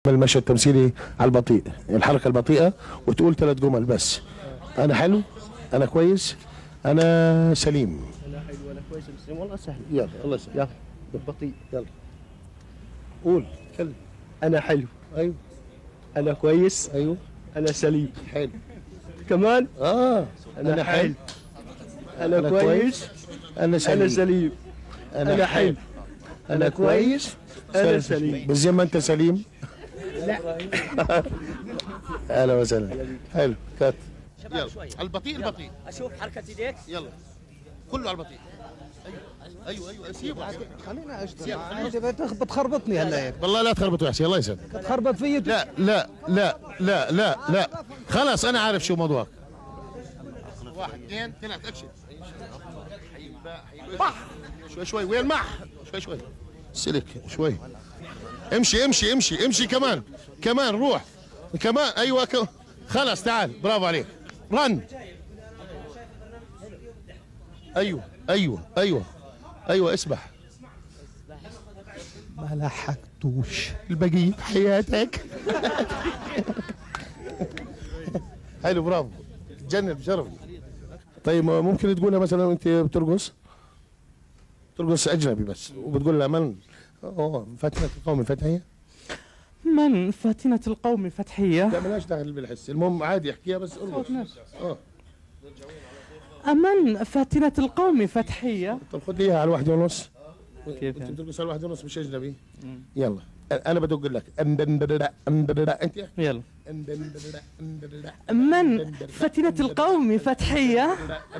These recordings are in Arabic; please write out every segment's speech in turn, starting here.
المشهد التمثيلي على البطيء، الحركة البطيئة، وتقول 3 جمل بس. أنا حلو، أنا كويس، أنا سليم. أنا حلو، أنا كويس، أنا سليم. والله سهل. يلا الله يسهل. يلا بالبطيء. يلا قول كلم. أنا حلو. أيوه. أنا كويس. أيوه. أنا سليم. حلو. كمان. أنا حلو. أنا كويس. أنا سليم. أنا سليم. أنا حلو. أنا كويس. أنا سليم. بس زي ما أنت سليم. لا. أهلا وسهلا. حلو كات. يلا على البطيء البطيء. اشوف حركه ايديك. يلا كله على البطيء. ايوه سيبه. خلينا اشتغل. انت بتخربطني هلا. والله لا تخربط وحش. الله يسعدك. تخربط فيي. لا لا لا لا لا لا خلاص أنا عارف شو موضوعك. 1 2 3 اكشن. مح شوي وين مح شوي سلك شوي. امشي كمان روح كمان. ايوه خلاص تعال. برافو عليك. رن. ايوه اسبح. ما لحقتوش. البقية بحياتك. حلو برافو. تجنن بشرفي. طيب ممكن تقولها مثلا وانت بترقص اجنبي بس، وبتقول لها من فاتنة القوم فتحية. من فاتنة القوم فتحية؟ لا مالهاش دخل بالحس، المهم عادي احكيها بس ارقص. أمن فاتنة القوم فتحية؟ طب خد لي اياها على 1.5. كيف انت يعني؟ بترقص على 1.5 مش اجنبي. يلا انا بدق لك انت يلا. من فاتنة القوم فتحية؟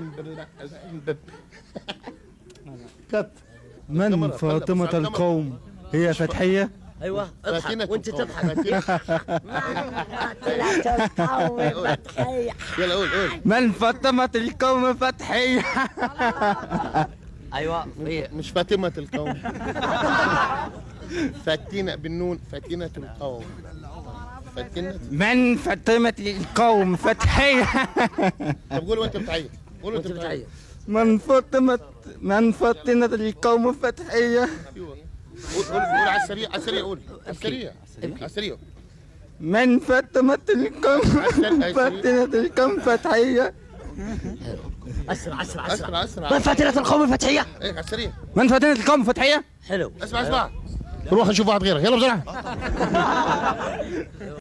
كت. من فاطمة القوم هي فتحية؟ ايوه اضحك وانت تضحك. يلا قول من فاطمة القوم فتحية؟ ايوه هي مش فاطمة القوم. فاتنة بالنون. فاتنة القوم. من فاطمة القوم فتحية؟ طب قول وانت بتعيط. قول وانت بتعيط. من فاطمة القوم فتحية. قول على السريع قول على السريع. من فاطمة القوم فتحية. اسرع. من فاتنة القوم فتحية. ايه على السريع. من فاطمة القوم فتحية. حلو. اسمع روح نشوف واحد غيرك. يلا بسرعة.